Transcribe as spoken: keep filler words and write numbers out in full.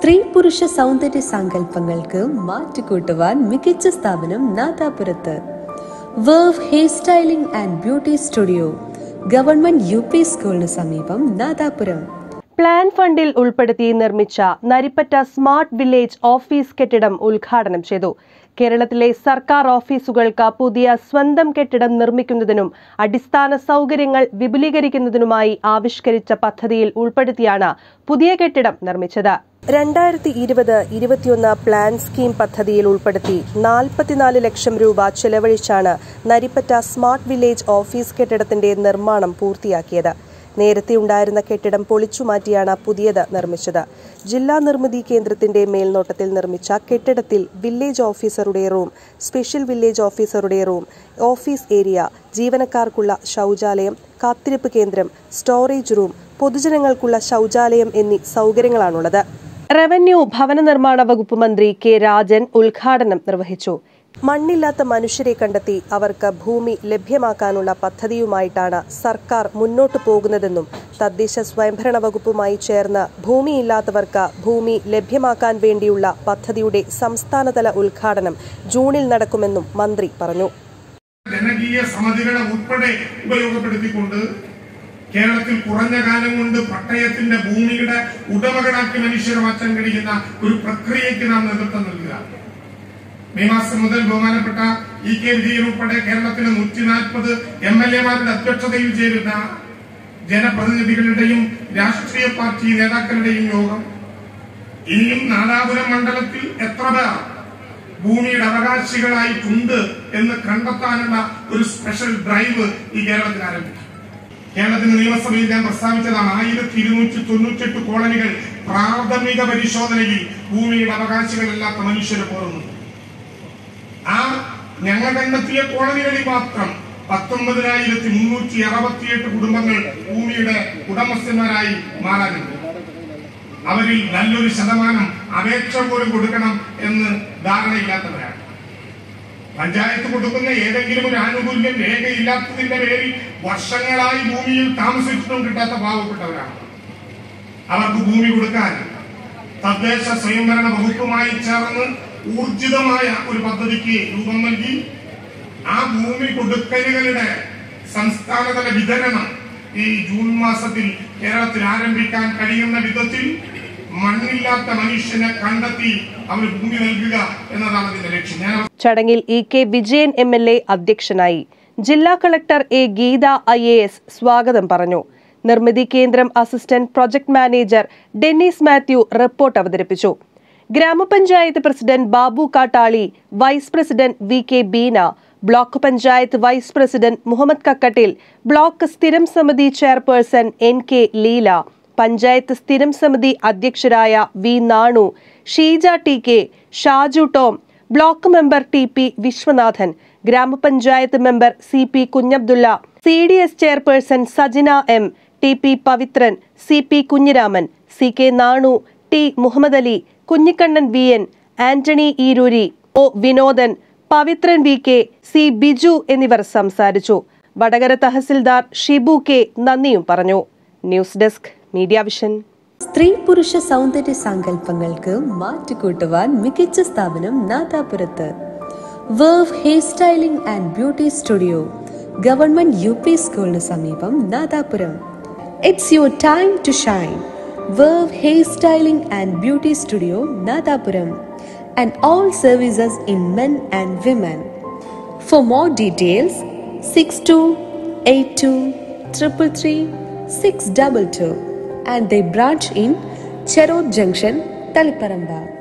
സ്ത്രീ പുരുഷ സൗന്ദര്യ സങ്കല്പങ്ങൾക്ക് മാറ്റുകൂട്ടുവാൻ മികച്ച സ്ഥാപനം നാദാപുരത്ത്. Verve hair styling and beauty studio, government U P സ്കൂളിന് സമീപം, നാദാപുരം. പ്ലാൻ ഫണ്ടിൽ ഉൾപ്പെടുത്തി നിർമ്മിച്ച നരിപ്പറ്റ സ്മാർട്ട് വില്ലേജ് ഓഫീസ് കെട്ടിടം ഉദ്ഘാടനം ചെയ്തു. കേരളത്തിലെ സർക്കാർ ഓഫീസുകൾക്ക് പുതിയ സ്വന്തം കെട്ടിടം നിർമ്മിക്കുന്നതിനും അടിസ്ഥാന സൗകര്യങ്ങൾ വിപുലീകരിക്കുന്നതിനുമായി ആവിഷ്കരിച്ച പദ്ധതിയിൽ ഉൾപ്പെടുത്തിയാണ് പുതിയ കെട്ടിടം നിർമ്മിച്ചത്. രണ്ടായിരത്തി ഇരുപത് ഇരുപത്തിയൊന്ന് പ്ലാൻ സ്കീം പദ്ധതിയിൽ ഉൾപ്പെടുത്തി നാൽപ്പത്തിനാല് ലക്ഷം രൂപ ചെലവഴിച്ചാണ് നരിപ്പറ്റ സ്മാർട്ട് വില്ലേജ് ഓഫീസ് കെട്ടിടത്തിന്റെ നിർമ്മാണം പൂർത്തിയാക്കിയത്. നേരത്തെ ഉണ്ടായിരുന്ന കെട്ടിടം പൊളിച്ചുമാറ്റിയാണ് പുതിയത് നിർമ്മിച്ചത്. ജില്ലാ നിർമ്മിതി കേന്ദ്രത്തിന്റെ മേൽനോട്ടത്തിൽ നിർമ്മിച്ച കെട്ടിടത്തിൽ വില്ലേജ് ഓഫീസറുടെ റൂം, സ്പെഷ്യൽ വില്ലേജ് ഓഫീസറുടെ റൂം, ഓഫീസ് ഏരിയ, ജീവനക്കാർക്കുള്ള ശൌചാലയം, കാത്തിരിപ്പ് കേന്ദ്രം, സ്റ്റോറേജ് റൂം, പൊതുജനങ്ങൾക്കുള്ള ശൌചാലയം എന്നീ സൗകര്യങ്ങളാണുള്ളത്. റവന്യൂ ഭവന നിർമ്മാണ വകുപ്പ് മന്ത്രി കെ രാജൻ ഉദ്ഘാടനം നിർവഹിച്ചു. മണ്ണില്ലാത്ത മനുഷ്യരെ കണ്ടെത്തി അവർക്ക് ഭൂമി ലഭ്യമാക്കാനുള്ള പദ്ധതിയുമായിട്ടാണ് സർക്കാർ മുന്നോട്ടു പോകുന്നതെന്നും തദ്ദേശ സ്വയംഭരണ വകുപ്പുമായി ചേർന്ന് ഭൂമിയില്ലാത്തവർക്ക് ഭൂമി ലഭ്യമാക്കാൻ വേണ്ടിയുള്ള പദ്ധതിയുടെ സംസ്ഥാനതല ഉദ്ഘാടനം ജൂണിൽ നടക്കുമെന്നും മന്ത്രി പറഞ്ഞു. ജനകീയ സമിതികളെ ഉൾപ്പെടെ ഉപയോഗപ്പെടുത്തിക്കൊണ്ട് കേരളത്തിൽ കുറഞ്ഞ കാലം കൊണ്ട് പട്ടയത്തിന്റെ ഭൂമിയുടെ ഉടമകളാക്കി മനുഷ്യരെ മാറ്റാൻ കഴിയുന്ന ഒരു പ്രക്രിയയ്ക്ക് നാം നേതൃത്വം നൽകുക. മെയ് മാസം മുതൽ ബഹുമാനപ്പെട്ട ഇ കെ വിജയൻ ഉൾപ്പെടെ കേരളത്തിലെ നൂറ്റി നാൽപ്പത് എം എൽ എമാരുടെ അധ്യക്ഷതയിൽ ചേരുന്ന ജനപ്രതിനിധികളുടെയും രാഷ്ട്രീയ പാർട്ടി നേതാക്കളുടെയും യോഗം ഇനിയും നാദാപുരം മണ്ഡലത്തിൽ എത്ര പേർ ഭൂമിയുടെ അവകാശികളായിട്ടുണ്ട് എന്ന് കണ്ടെത്താനുള്ള ഒരു സ്പെഷ്യൽ ഡ്രൈവ് ഈ കേരളത്തിൽ ആരംഭിക്കും. കേരളത്തിന്റെ നിയമസഭയിൽ ഞാൻ പ്രസ്താവിച്ചതാണ്, ആയിരത്തി ഇരുന്നൂറ്റി തൊണ്ണൂറ്റി എട്ട് കോളനികൾ പ്രാഥമിക പരിശോധനയിൽ ഭൂമിയുടെ അവകാശികളല്ലാത്ത മനുഷ്യരെ പോറുന്നു. ആ ഞങ്ങൾ കണ്ടെത്തിയ കോളനികളിൽ മാത്രം പത്തൊമ്പതിനായിരത്തി മുന്നൂറ്റി അറുപത്തിയെട്ട് കുടുംബങ്ങൾ ഭൂമിയുടെ ഉടമസ്ഥന്മാരായി മാറാനുണ്ട്. അവരിൽ നല്ലൊരു ശതമാനം അപേക്ഷ പോലും കൊടുക്കണം എന്ന് ധാരണയില്ലാത്തവരാണ്. പഞ്ചായത്ത് കൊടുക്കുന്ന ഏതെങ്കിലും ഒരു ആനുകൂല്യം രേഖയില്ലാത്തതിന്റെ പേരിൽ വർഷങ്ങളായി ഭൂമിയിൽ താമസിച്ചിട്ടും കിട്ടാത്ത പാവപ്പെട്ടവരാണ്. അവർക്ക് ഭൂമി കൊടുക്കാൻ തദ്ദേശ സ്വയംഭരണ വകുപ്പുമായി ചേർന്ന് ഊർജിതമായ ഒരു പദ്ധതിക്ക് രൂപം നൽകി ആ ഭൂമി കൊടുക്കലുകളുടെ സംസ്ഥാനതല വിതരണം ഈ ജൂൺ മാസത്തിൽ കേരളത്തിൽ ആരംഭിക്കാൻ കഴിയുന്ന വിധത്തിൽ മണ്ണില്ലാത്ത മനുഷ്യനെ കണ്ടെത്തി അവന് ഭൂമി നൽകുക എന്നതാണ് അതിന്റെ ലക്ഷ്യം. ചടങ്ങിൽ E K Vijayan M L A അധ്യക്ഷനായി. ജില്ലാ collector A Geetha I A S സ്വാഗതം പറഞ്ഞു. നിർമ്മിതി കേന്ദ്രം assistant project manager Dennis Mathew report അവതരിപ്പിച്ചു. ഗ്രാമപഞ്ചായത്ത് president Babu Kattali, vice president V K Beena, block panchayat vice president Muhammad Kakkattil, block സ്ഥിരം സമിതി chairperson N K Leela, panchayat സ്ഥിരം സമിതി അധ്യക്ഷരായ V Nanu, Sheeja T K, Shaju Tom, block member T P Viswanathan, ഗ്രാമപഞ്ചായത്ത് member C P Kunhabdulla, C D S chairperson Sajina M, T P Pavithran, C P Kunhiraman, C K Nanu, T Muhammad Ali, Kunhikannan V N, Antony Eeruri, O Vinodan, Pavithran V K, C Biju എന്നിവർ സംസാരിച്ചു. Vadakara tahsildar Shibu K നന്ദിയും പറഞ്ഞു. News desk media vision. സ്ത്രീ പുരുഷ സൗന്ദര്യ സങ്കല്പങ്ങൾക്ക് മാറ്റുകൂട്ടുവാൻ മികച്ച സ്ഥാപനം നാദാപുരത്ത്. Verve hair styling and beauty studio, government U P സ്കൂളിന് സമീപം, Nadapuram. It's your time to shine. Verve Hair Styling and Beauty Studio, Nadapuram, and all services in men and women. For more details, six two eight two three three six two two, and they branch in Cherod Junction, Taliparamba.